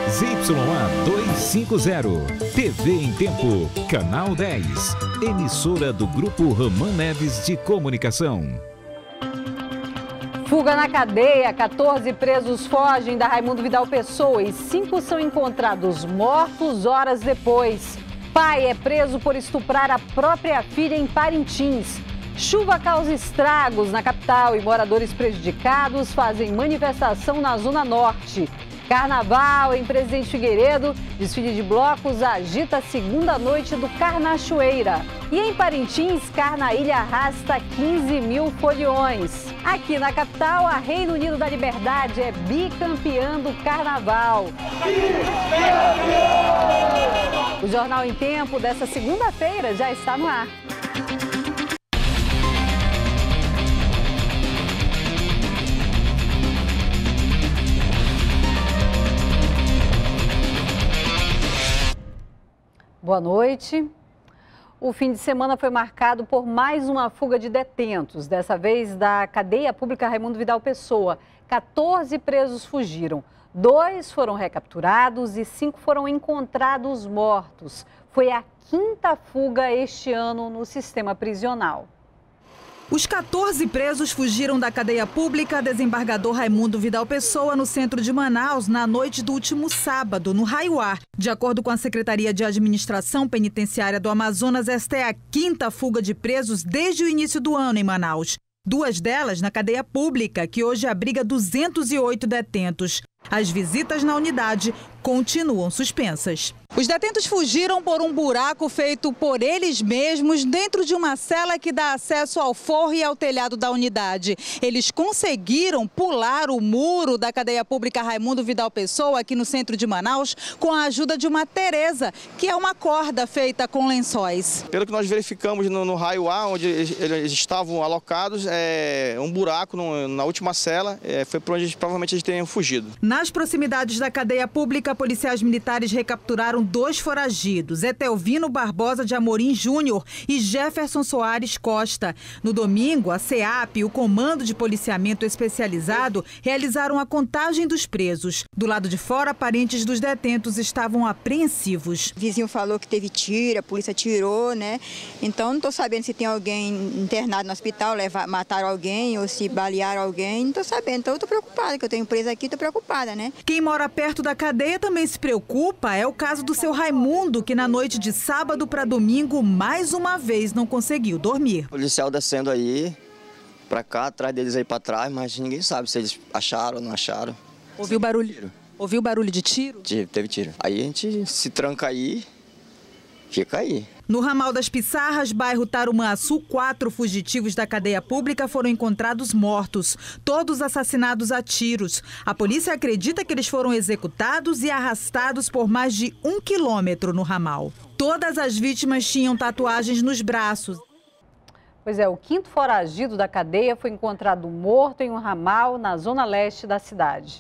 ZYA 250, TV em Tempo, Canal 10, emissora do Grupo Ramã Neves de Comunicação. Fuga na cadeia, 14 presos fogem da Raimundo Vidal Pessoa e 5 são encontrados mortos horas depois. Pai é preso por estuprar a própria filha em Parintins. Chuva causa estragos na capital e moradores prejudicados fazem manifestação na Zona Norte. Carnaval em Presidente Figueiredo, desfile de blocos agita a segunda noite do Carnachoeira. E em Parintins, Carnaília arrasta 15 mil foliões. Aqui na capital, a Reino Unido da Liberdade é bicampeã do Carnaval. O Jornal em Tempo dessa segunda-feira já está no ar. Boa noite. O fim de semana foi marcado por mais uma fuga de detentos, dessa vez da cadeia pública Raimundo Vidal Pessoa. 14 presos fugiram, 2 foram recapturados e 5 foram encontrados mortos. Foi a 5ª fuga este ano no sistema prisional. Os 14 presos fugiram da cadeia pública Desembargador Raimundo Vidal Pessoa, no centro de Manaus, na noite do último sábado, no Raiuá. De acordo com a Secretaria de Administração Penitenciária do Amazonas, esta é a 5ª fuga de presos desde o início do ano em Manaus. 2 delas na cadeia pública, que hoje abriga 208 detentos. As visitas na unidade continuam suspensas. Os detentos fugiram por um buraco feito por eles mesmos dentro de uma cela que dá acesso ao forro e ao telhado da unidade. Eles conseguiram pular o muro da cadeia pública Raimundo Vidal Pessoa, aqui no centro de Manaus, com a ajuda de uma teresa, que é uma corda feita com lençóis. Pelo que nós verificamos no Raiuá, onde eles estavam alocados, um buraco na última cela, foi por onde provavelmente eles teriam fugido. Nas proximidades da cadeia pública, policiais militares recapturaram 2 foragidos, Etelvino Barbosa de Amorim Júnior e Jefferson Soares Costa. No domingo, a SEAP e o Comando de Policiamento Especializado realizaram a contagem dos presos. Do lado de fora, parentes dos detentos estavam apreensivos. O vizinho falou que teve tiro, a polícia tirou, né? Então não estou sabendo se tem alguém internado no hospital, mataram alguém ou se balearam alguém, não estou sabendo. Então eu estou preocupada, que eu tenho presa aqui, estou preocupada, né? Quem mora perto da cadeia também se preocupa. É o caso do seu Raimundo, que na noite de sábado para domingo, mais uma vez, não conseguiu dormir. O policial descendo aí, para cá, atrás deles aí para trás, mas ninguém sabe se eles acharam ou não acharam. Ouviu barulho? Ouviu barulho de tiro? Teve tiro. Aí a gente se tranca aí, fica aí. No ramal das Pissarras, bairro Tarumanhaçu, 4 fugitivos da cadeia pública foram encontrados mortos, todos assassinados a tiros. A polícia acredita que eles foram executados e arrastados por mais de 1 quilômetro no ramal. Todas as vítimas tinham tatuagens nos braços. Pois é, o 5º foragido da cadeia foi encontrado morto em um ramal na zona leste da cidade.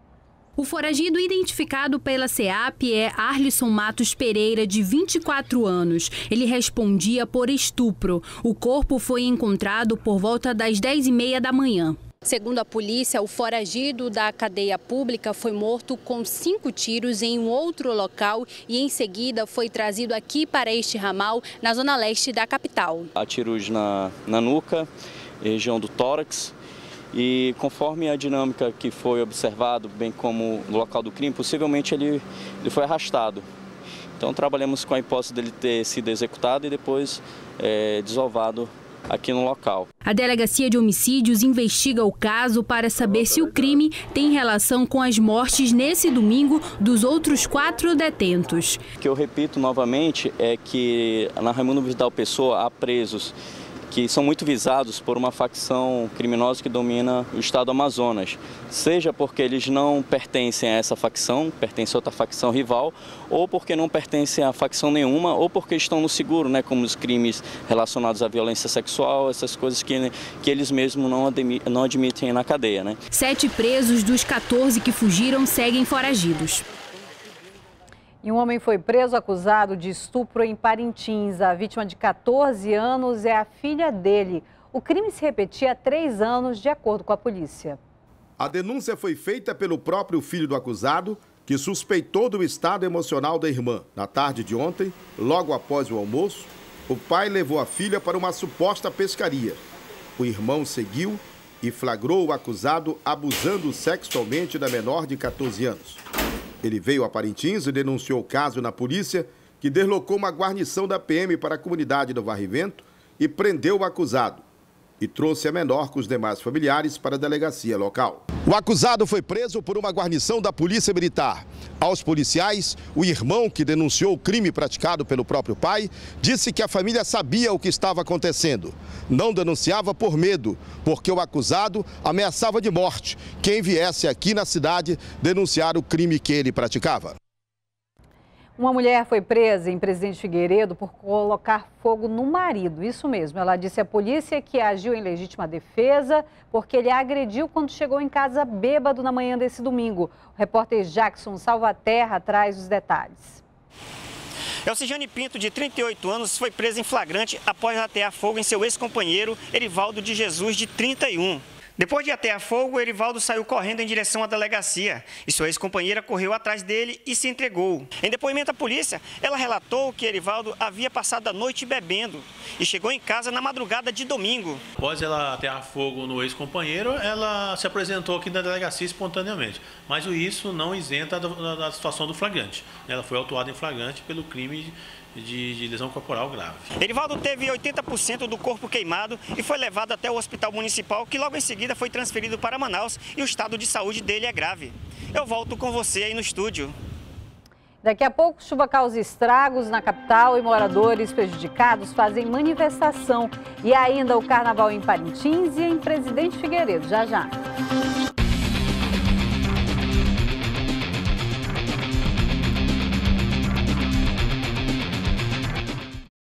O foragido identificado pela SEAP é Arlisson Matos Pereira, de 24 anos. Ele respondia por estupro. O corpo foi encontrado por volta das 10h30 da manhã. Segundo a polícia, o foragido da cadeia pública foi morto com 5 tiros em um outro local e em seguida foi trazido aqui para este ramal, na zona leste da capital. Há tiros na nuca, região do tórax. E conforme a dinâmica que foi observado, bem como no local do crime, possivelmente ele foi arrastado. Então trabalhamos com a hipótese dele ter sido executado e depois desovado aqui no local. A Delegacia de Homicídios investiga o caso para saber se o crime tem relação com as mortes nesse domingo dos outros 4 detentos. O que eu repito novamente é que na Raimundo Vidal Pessoa há presos que são muito visados por uma facção criminosa que domina o estado do Amazonas, seja porque eles não pertencem a essa facção, pertencem a outra facção rival, ou porque não pertencem a facção nenhuma, ou porque estão no seguro, né, como os crimes relacionados à violência sexual, essas coisas que eles mesmos não admitem na cadeia, né? 7 presos dos 14 que fugiram seguem foragidos. E um homem foi preso acusado de estupro em Parintins. A vítima, de 14 anos, é a filha dele. O crime se repetia há 3 anos, de acordo com a polícia. A denúncia foi feita pelo próprio filho do acusado, que suspeitou do estado emocional da irmã. Na tarde de ontem, logo após o almoço, o pai levou a filha para uma suposta pescaria. O irmão seguiu e flagrou o acusado abusando sexualmente da menor de 14 anos. Ele veio a Parintins e denunciou o caso na polícia, que deslocou uma guarnição da PM para a comunidade do Varrivento e prendeu o acusado. E trouxe a menor com os demais familiares para a delegacia local. O acusado foi preso por uma guarnição da Polícia Militar. Aos policiais, o irmão que denunciou o crime praticado pelo próprio pai disse que a família sabia o que estava acontecendo. Não denunciava por medo, porque o acusado ameaçava de morte quem viesse aqui na cidade denunciar o crime que ele praticava. Uma mulher foi presa em Presidente Figueiredo por colocar fogo no marido. Isso mesmo, ela disse à polícia que agiu em legítima defesa porque ele a agrediu quando chegou em casa bêbado na manhã desse domingo. O repórter Jackson Salvaterra traz os detalhes. Elcijane Pinto, de 38 anos, foi presa em flagrante após atear fogo em seu ex-companheiro Erivaldo de Jesus, de 31. Depois de atear fogo, Erivaldo saiu correndo em direção à delegacia e sua ex-companheira correu atrás dele e se entregou. Em depoimento à polícia, ela relatou que Erivaldo havia passado a noite bebendo e chegou em casa na madrugada de domingo. Após ela atear fogo no ex-companheiro, ela se apresentou aqui na delegacia espontaneamente, mas isso não isenta da situação do flagrante. Ela foi autuada em flagrante pelo crime de lesão corporal grave. Erivaldo teve 80% do corpo queimado e foi levado até o hospital municipal, que logo em seguida foi transferido para Manaus e o estado de saúde dele é grave. Eu volto com você aí no estúdio. Daqui a pouco, chuva causa estragos na capital e moradores prejudicados fazem manifestação. E ainda o carnaval em Parintins e em Presidente Figueiredo. Já, já.